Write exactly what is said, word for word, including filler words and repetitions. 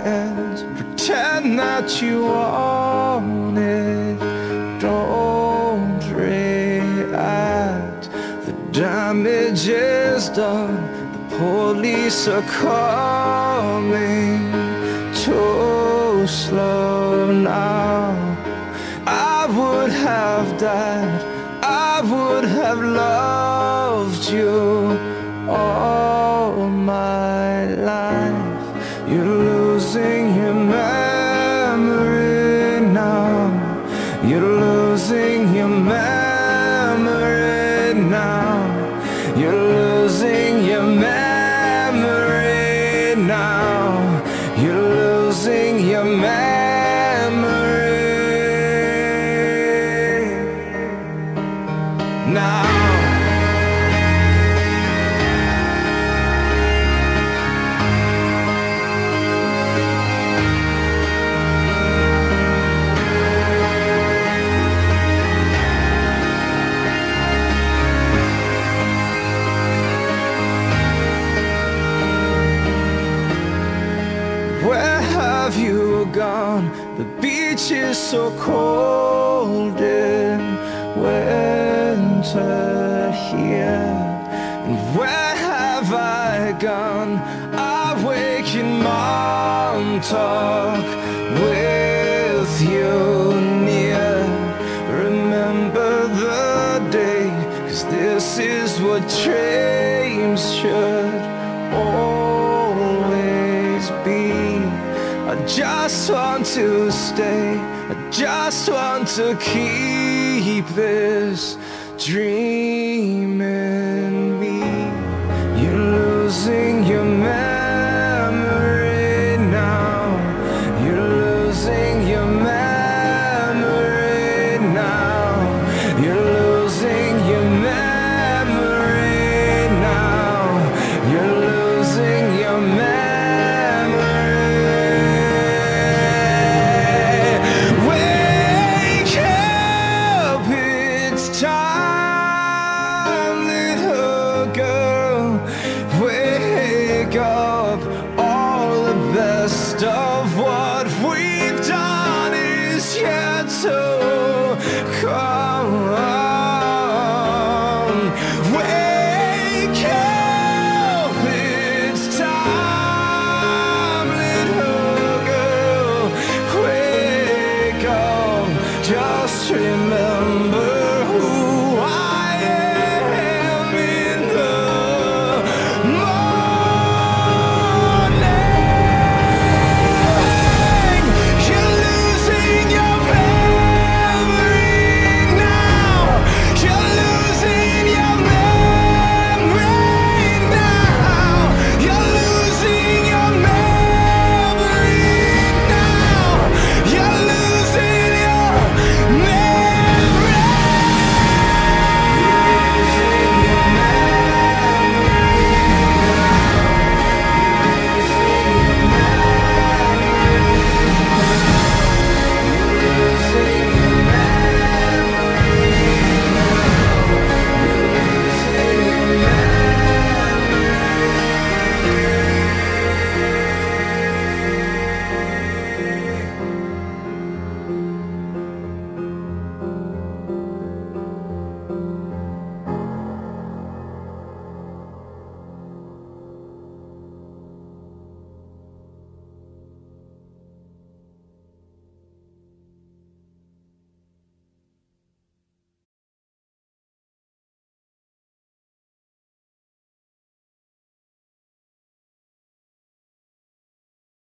hands, pretend that you want it. Don't react, the damage is done. The police are coming too slow now. I would have died, I would have loved you all my life. You're losing your memory now. You're losing your memory now. You're losing your memory now. You're losing your memory now. Where have you gone? The beach is so cold in winter here. And where have I gone? I wake in Montauk with you near. Remember the day, 'cause this is what dreams should always be. I just want to stay, I just want to keep this dream in me. You're losing your memory now. You're losing your memory now. You're losing your memory now. You're losing your memory. Time, little girl, wake up. All the best of what we've done is yet to come. Wake up.